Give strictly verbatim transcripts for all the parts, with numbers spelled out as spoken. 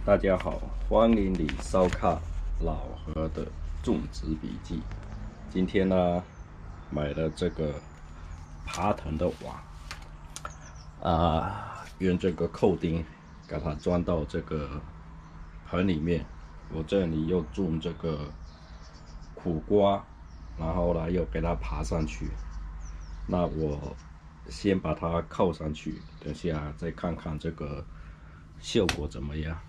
大家好，欢迎你收看老何的种植笔记。今天呢，买了这个爬藤的网，啊，用这个扣钉给它装到这个盆里面。我这里又种这个苦瓜，然后呢又给它爬上去。那我先把它扣上去，等下再看看这个效果怎么样。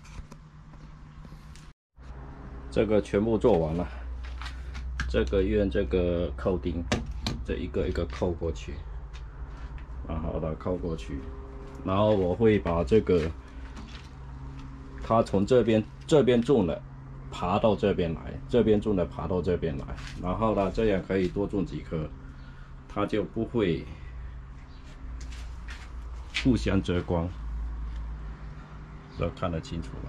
这个全部做完了，这个用这个扣钉，这一个一个扣过去，然后把它扣过去，然后我会把这个它从这边这边种了，爬到这边来，这边种的爬到这边来，然后呢，这样可以多种几棵，它就不会互相遮光，这看得清楚了。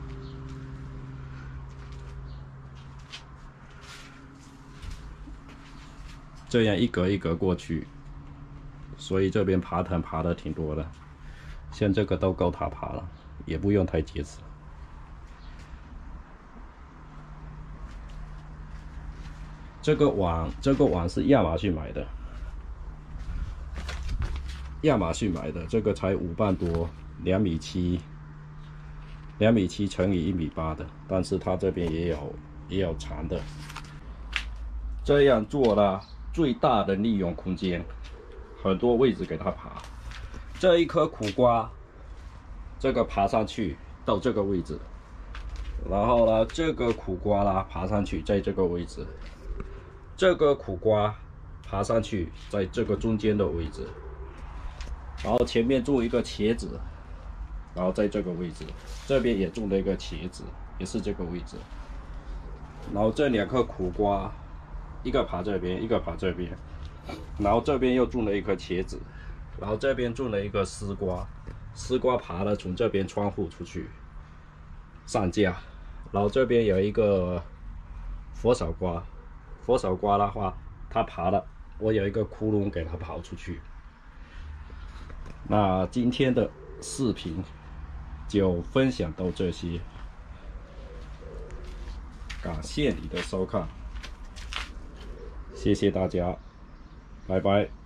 这样一格一格过去，所以这边爬藤爬的挺多的，像这个都够它爬了，也不用太结实。这个网，这个网是亚马逊买的，亚马逊买的，这个才五磅多，两米七，两米七乘以一米八的，但是它这边也有也有长的，这样做了。最大的利用空间，很多位置给它爬。这一颗苦瓜，这个爬上去到这个位置，然后呢，这个苦瓜啦爬上去在这个位置，这个苦瓜爬上去在这个中间的位置，然后前面种一个茄子，然后在这个位置，这边也种了一个茄子，也是这个位置，然后这两颗苦瓜。一个爬这边，一个爬这边，然后这边又种了一颗茄子，然后这边种了一个丝瓜，丝瓜爬了从这边窗户出去上架，然后这边有一个佛手瓜，佛手瓜的话，它爬了，我有一个窟窿给它跑出去。那今天的视频就分享到这些，感谢你的收看。谢谢大家，拜拜。